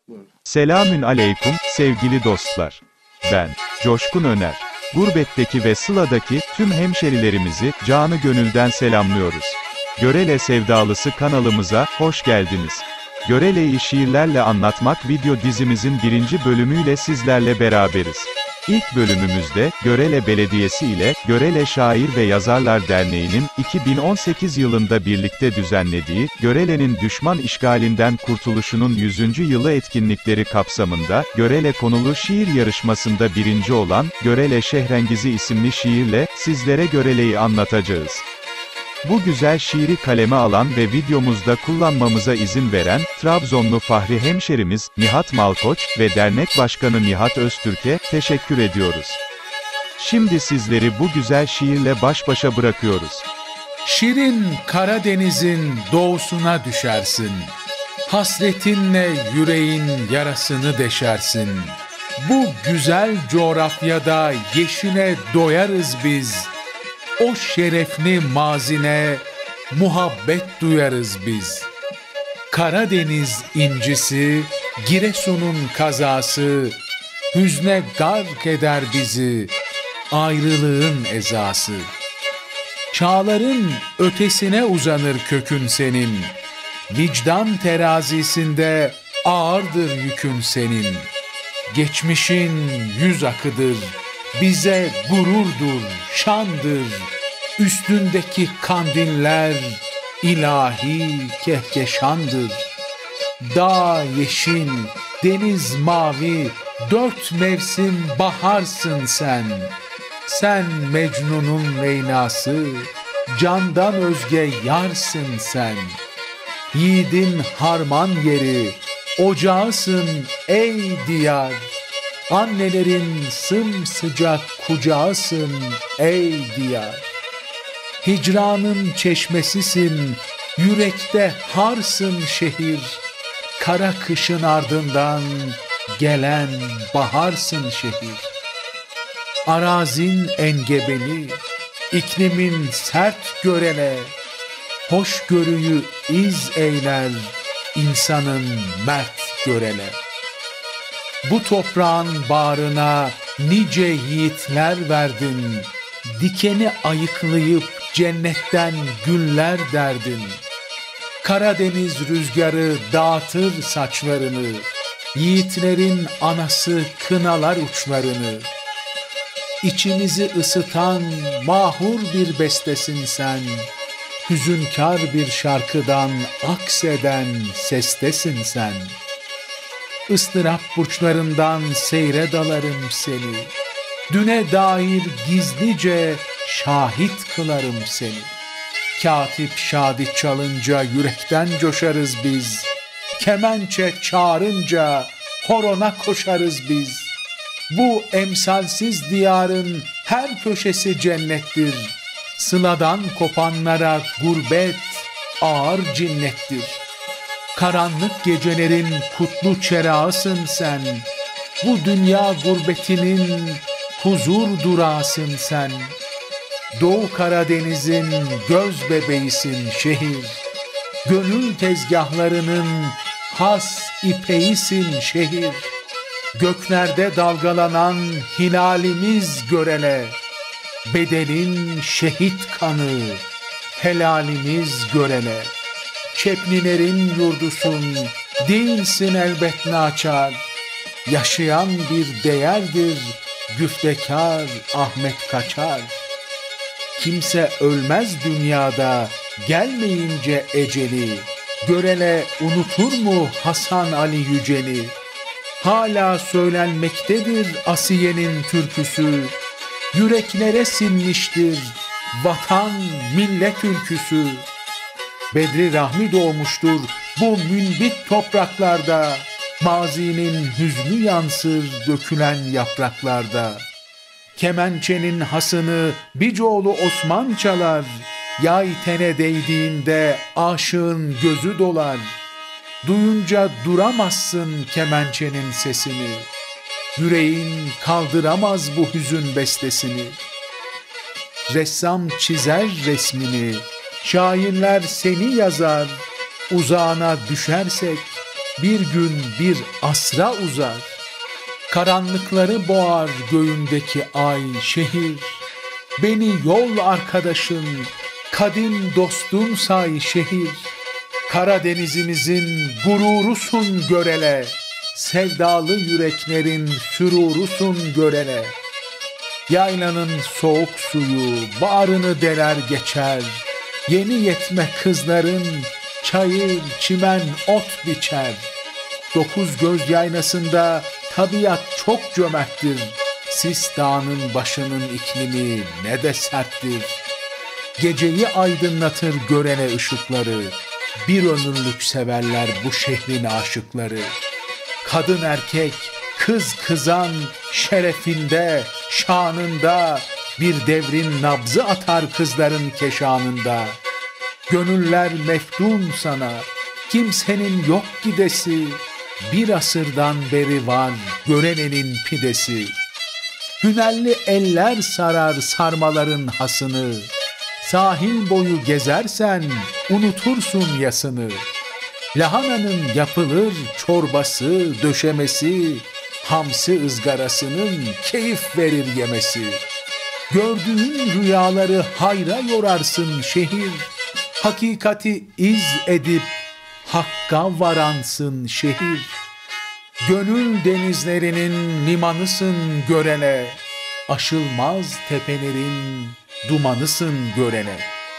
Selamün aleyküm, sevgili dostlar. Ben, Coşkun Öner. Gurbetteki ve Sıla'daki tüm hemşerilerimizi canı gönülden selamlıyoruz. Görele Sevdalısı kanalımıza hoş geldiniz. Görele'yi şiirlerle anlatmak video dizimizin 1. bölümüyle sizlerle beraberiz. İlk bölümümüzde, Görele Belediyesi ile Görele Şair ve Yazarlar Derneği'nin 2018 yılında birlikte düzenlediği, Görele'nin düşman işgalinden kurtuluşunun 100. yılı etkinlikleri kapsamında, Görele konulu şiir yarışmasında birinci olan, Görele Şehrengizi isimli şiirle, sizlere Görele'yi anlatacağız. Bu güzel şiiri kaleme alan ve videomuzda kullanmamıza izin veren, Trabzonlu Fahri hemşerimiz, Nihat Malkoç ve Dernek Başkanı Nihat Öztürk'e, teşekkür ediyoruz. Şimdi sizleri bu güzel şiirle baş başa bırakıyoruz. Şirin Karadeniz'in doğusuna düşersin. Hasretinle yüreğin yarasını deşersin. Bu güzel coğrafyada yeşile doyarız biz. O şerefli mazine muhabbet duyarız biz. Karadeniz incisi, Giresun'un kazası, hüzne gark eder bizi, ayrılığın ezası. Çağların ötesine uzanır kökün senin, vicdan terazisinde ağırdır yükün senin. Geçmişin yüz akıdır, bize gururdur, şandır, üstündeki kandiller ilahi kehkeşandır. Dağ yeşil, deniz mavi, 4 mevsim baharsın sen. Sen Mecnun'un Leyla'sı, candan özge yarsın sen. Yiğidin harman yeri, ocağısın ey diyar. Annelerin sımsıcak kucağısın ey diyar. Hicranın çeşmesisin, yürekte harsın şehir. Kara kışın ardından gelen baharsın şehir. Arazin engebeli, iklimin sert görele, hoşgörüyü iz eyler, insanın mert görele. Bu toprağın bağrına nice yiğitler verdin, dikeni ayıklayıp cennetten güller derdin. Karadeniz rüzgarı dağıtır saçlarını, yiğitlerin anası kınalar uçlarını. İçimizi ısıtan mahur bir bestesin sen, hüzünkâr bir şarkıdan akseden sestesin sen. Istırap burçlarından seyre dalarım seni, düne dair gizlice şahit kılarım seni. Katip şadit çalınca yürekten coşarız biz, kemençe çağırınca horona koşarız biz. Bu emsalsiz diyarın her köşesi cennettir, sıladan kopanlara gurbet ağır cinnettir. Karanlık gecelerin kutlu çerağısın sen, bu dünya gurbetinin huzur durağısın sen. Doğu Karadeniz'in göz bebeğisin şehir, gönül tezgahlarının has ipeğisin şehir. Göklerde dalgalanan hilalimiz görele, bedelin şehit kanı, helalimiz görele. Çeplilerin yurdusun, değilsin elbet naçar, yaşayan bir değerdir güftekar Ahmet Kaçar. Kimse ölmez dünyada gelmeyince eceli, görele unutur mu Hasan Ali Yücel'i? Hala söylenmektedir Asiye'nin türküsü, yüreklere sinmiştir vatan millet ülküsü. Bedri Rahmi doğmuştur bu münbit topraklarda, mazinin hüznü yansır dökülen yapraklarda. Kemençenin hasını Bicoğlu Osman çalar, yay tene değdiğinde aşığın gözü dolar. Duyunca duramazsın kemençenin sesini, yüreğin kaldıramaz bu hüzün bestesini. Ressam çizer resmini, şairler seni yazar, uzağına düşersek bir gün bir asra uzar. Karanlıkları boğar göğündeki ay şehir. Beni yol arkadaşım, kadim dostum say şehir. Karadenizimizin gururusun görele, sevdalı yüreklerin sürurusun görele. Yaylanın soğuk suyu bağrını deler geçer, yeni yetme kızların çayır çimen ot biçer. Dokuz göz yaylasında tabiat çok cömerttir, Sis Dağı'nın başının iklimi ne de serttir. Geceyi aydınlatır görene ışıkları, bir ömürlük severler bu şehrin aşıkları. Kadın erkek, kız kızan, şerefinde, şanında, bir devrin nabzı atar kızların keşanında. Gönüller meftun sana, kimsenin yok gidesi, bir asırdan beri var görenenin pidesi. Hünerli eller sarar sarmaların hasını, sahil boyu gezersen unutursun yasını. Lahananın yapılır çorbası, döşemesi, hamsi ızgarasının keyif verir yemesi. Gördüğün rüyaları hayra yorarsın şehir, hakikati iz edip hakka varansın şehir. Gönül denizlerinin limanısın görene, aşılmaz tepelerin dumanısın görene.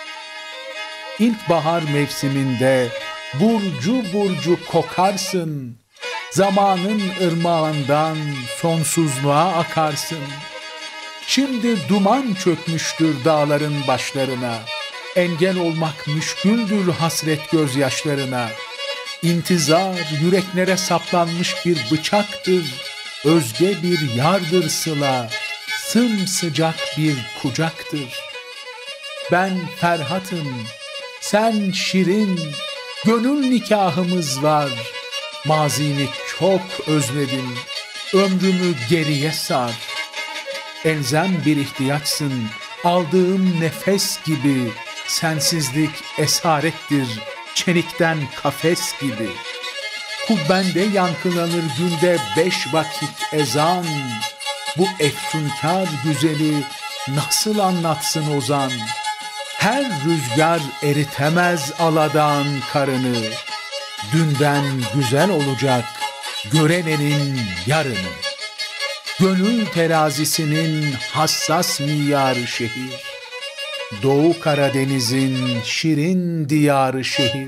İlkbahar mevsiminde burcu burcu kokarsın, zamanın ırmağından sonsuzluğa akarsın. Şimdi duman çökmüştür dağların başlarına, engel olmak müşküldür hasret gözyaşlarına. İntizar yüreklere saplanmış bir bıçaktır, özge bir yardır sıla, sımsıcak bir kucaktır. Ben Ferhat'ım, sen Şirin, gönül nikahımız var. Mazini çok özledim, ömrümü geriye sar. Elzem bir ihtiyaçsın, aldığım nefes gibi. Sensizlik esarettir, çelikten kafes gibi. Kubbende yankılanır günde 5 vakit ezan. Bu efsunkar güzeli nasıl anlatsın ozan? Her rüzgar eritemez aladan karını. Dünden güzel olacak görenenin yarını. Gönül terazisinin hassas miyarı şehir. Doğu Karadeniz'in şirin diyarı şehir.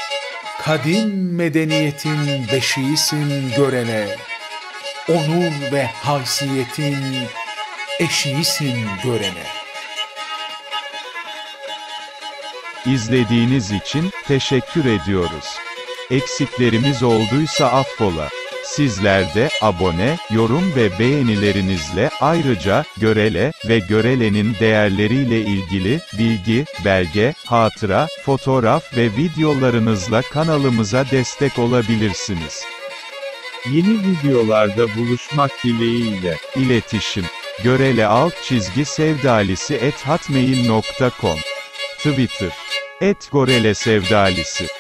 Kadim medeniyetin beşiğisin görene. Onur ve haysiyetin eşiğisin görene. İzlediğiniz için teşekkür ediyoruz. Eksiklerimiz olduysa affola. Sizler de abone, yorum ve beğenilerinizle ayrıca Görele ve Görele'nin değerleriyle ilgili bilgi, belge, hatıra, fotoğraf ve videolarınızla kanalımıza destek olabilirsiniz. Yeni videolarda buluşmak dileğiyle. İletişim görele_sevdalisi@hotmail.com Twitter @gorelesevdalisi